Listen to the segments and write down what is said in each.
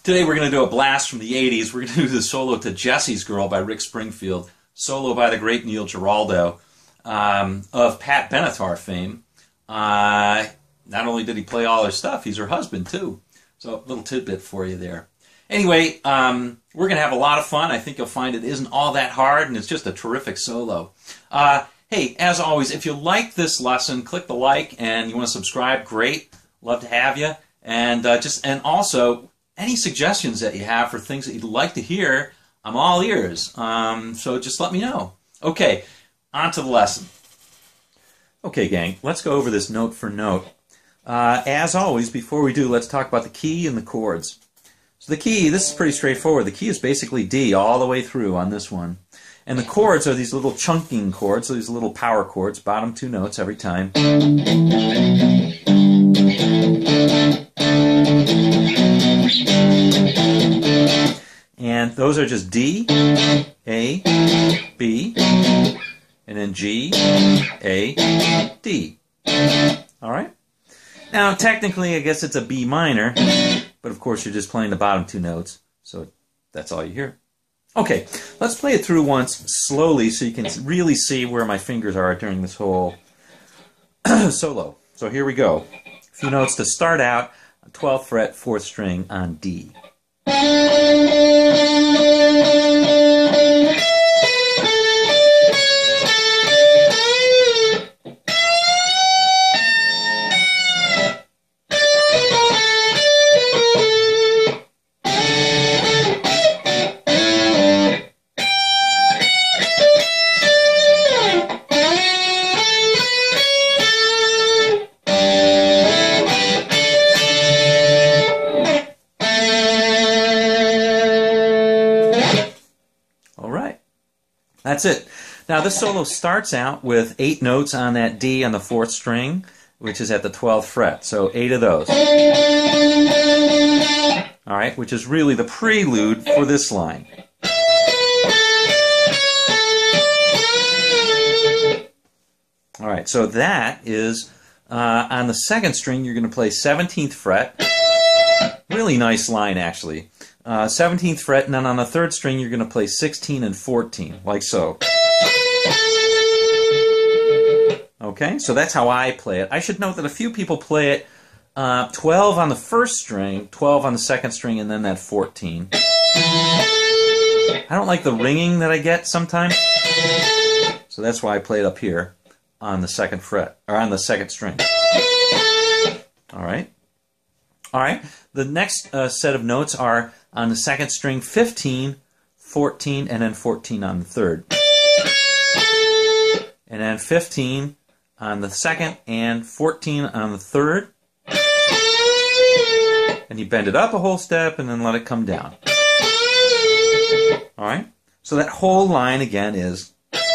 Today we're going to do a blast from the 80s. We're going to do the solo to Jessie's Girl by Rick Springfield, solo by the great Neil Giraldo, of Pat Benetar fame. Not only did he play all her stuff, he's her husband too. So a little tidbit for you there. Anyway, we're going to have a lot of fun. I think you'll find it isn't all that hard, and it's just a terrific solo. Hey, as always, if you like this lesson, click the like, and you want to subscribe, great. Love to have you. And also, any suggestions that you have for things that you'd like to hear, I'm all ears. So just let me know. Okay, on to the lesson. Okay, gang, let's go over this note for note. As always, before we do, let's talk about the key and the chords. So the key, this is pretty straightforward. The key is basically D all the way through on this one. And the chords are these little chunking chords, so these little power chords, bottom two notes every time. And those are just D, A, B, and then G, A, D. All right? Now, technically, I guess it's a B minor, but of course you're just playing the bottom two notes, so that's all you hear. Okay, let's play it through once slowly so you can really see where my fingers are during this whole solo. So here we go. A few notes to start out, 12th fret, 4th string on D. That's it. Now this solo starts out with 8 notes on that D on the 4th string, which is at the 12th fret. So 8 of those. All right, which is really the prelude for this line. All right, so that is on the 2nd string. You're going to play 17th fret. Really nice line, actually. 17th fret, and then on the 3rd string you're going to play 16 and 14, like so. Okay, so that's how I play it. I should note that a few people play it 12 on the 1st string, 12 on the 2nd string, and then that 14. I don't like the ringing that I get sometimes, so that's why I play it up here on the 2nd fret, or on the 2nd string. All right. All right, the next set of notes are on the 2nd string, 15, 14, and then 14 on the 3rd. And then 15 on the 2nd and 14 on the 3rd. And you bend it up a whole step and then let it come down. All right, so that whole line again is...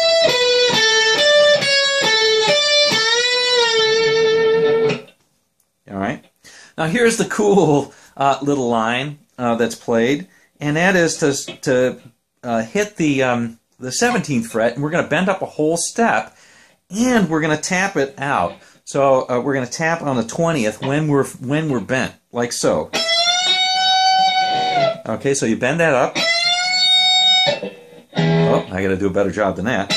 All right. Now here's the cool little line that's played, and that is to hit the 17th fret, and we're going to bend up a whole step, and we're going to tap it out. So we're going to tap on the 20th when we're bent, like so. Okay, so you bend that up. Oh, I got to do a better job than that.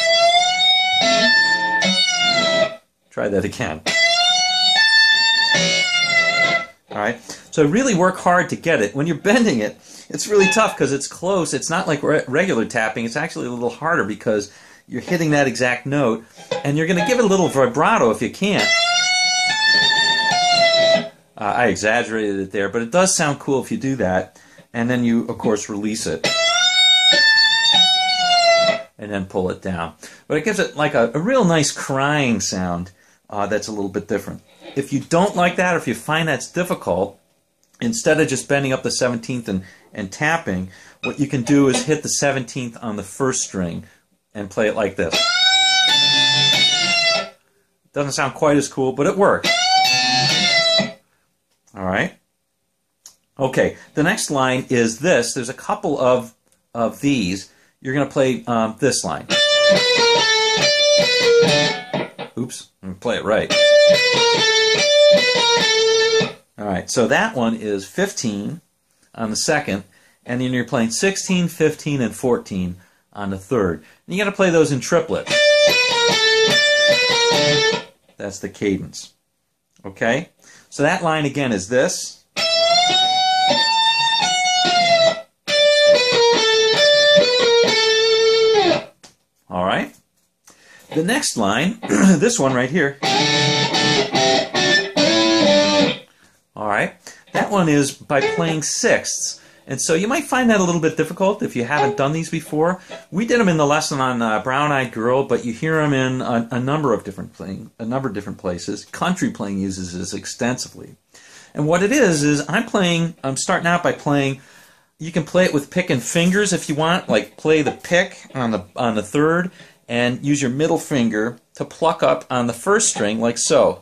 Try that again. All right, so really work hard to get it. When you're bending it, it's really tough because it's close. It's not like regular tapping. It's actually a little harder because you're hitting that exact note, and you're going to give it a little vibrato if you can. I exaggerated it there, but it does sound cool if you do that. And then you, of course, release it. And then pull it down. But it gives it like a real nice crying sound that's a little bit different. If you don't like that, or if you find that's difficult, instead of just bending up the 17th and tapping, what you can do is hit the 17th on the 1st string and play it like this. Doesn't sound quite as cool, but it works. All right. Okay, the next line is this. There's a couple of these. You're going to play this line. Oops, I'm going to play it right. All right, so that one is 15 on the second, and then you're playing 16, 15, and 14 on the third. And you got to play those in triplet. That's the cadence. Okay? So that line again is this. All right? The next line, this one right here. All right? That one is by playing sixths. And so you might find that a little bit difficult if you haven't done these before. We did them in the lesson on Brown Eyed Girl, but you hear them in a number of different places. Country playing uses this extensively. And what it is I'm starting out by playing. You can play it with pick and fingers if you want, like play the pick on the third, and use your middle finger to pluck up on the first string, like so.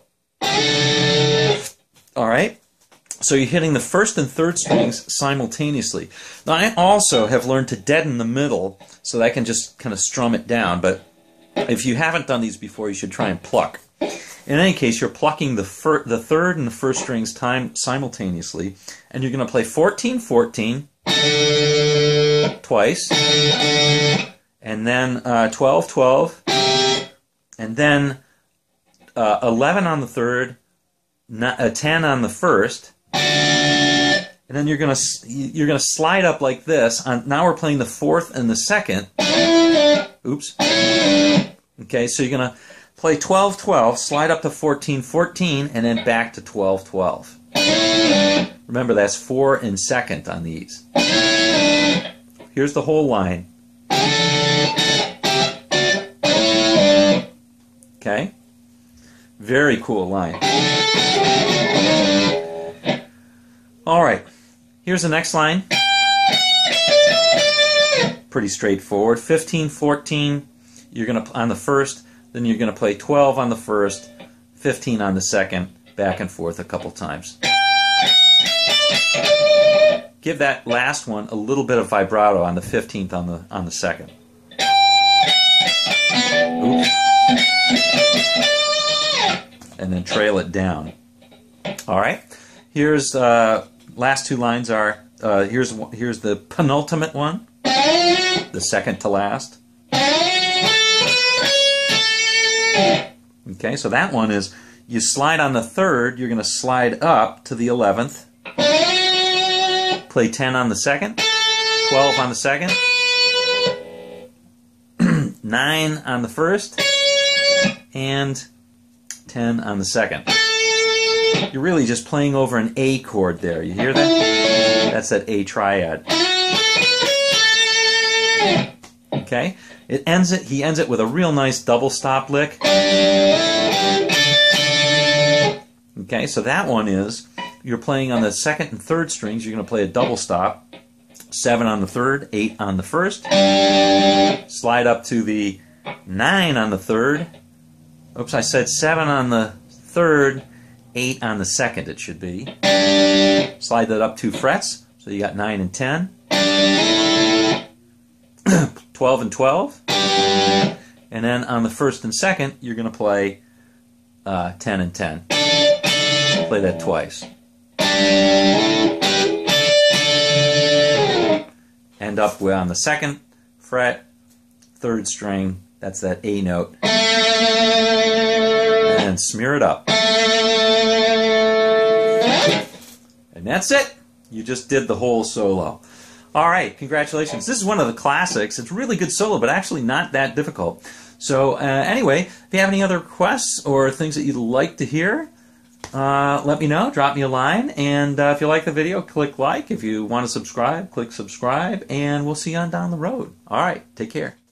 All right. So you're hitting the first and third strings simultaneously. Now, I also have learned to deaden the middle so that I can just kind of strum it down. But if you haven't done these before, you should try and pluck. In any case, you're plucking the third and the first strings simultaneously. And you're going to play 14, 14 twice. And then 12, 12. And then 11 on the third, 10 on the first. And then you're gonna slide up like this. Now we're playing the fourth and the second. Oops. Okay, so you're gonna play 12, 12, slide up to 14, 14, and then back to 12, 12. Remember, that's 4 in second on these. Here's the whole line. Okay? Very cool line. All right, here's the next line. Pretty straightforward. 15, 14, you're going to on the first, then you're going to play 12 on the first, 15 on the second, back and forth a couple times. Give that last one a little bit of vibrato on the 15th on the second. Oops. And then trail it down. All right. Here's last two lines are here's the penultimate one, the second to last. Okay, so that one is you slide on the third, you're going to slide up to the 11th, play 10 on the second, 12 on the second, 9 on the first, and 10 on the second. You're really just playing over an A chord there. You hear that? That's that A triad. Okay? He ends it with a real nice double stop lick. Okay, so that one is you're playing on the second and third strings. You're going to play a double stop. 7 on the third, 8 on the first. Slide up to the 9 on the third. Oops, I said 7 on the third, 8 on the second it should be. Slide that up 2 frets, so you got 9 and 10. 12 and 12. And then on the first and second, you're going to play 10 and 10. Play that twice. End up with on the second fret, third string, that's that A note. And smear it up. And that's it. You just did the whole solo. All right, congratulations. This is one of the classics. It's a really good solo, but actually not that difficult. So anyway, if you have any other requests or things that you'd like to hear, let me know. Drop me a line. And if you like the video, click like. If you want to subscribe, click subscribe. And we'll see you on down the road. All right, take care.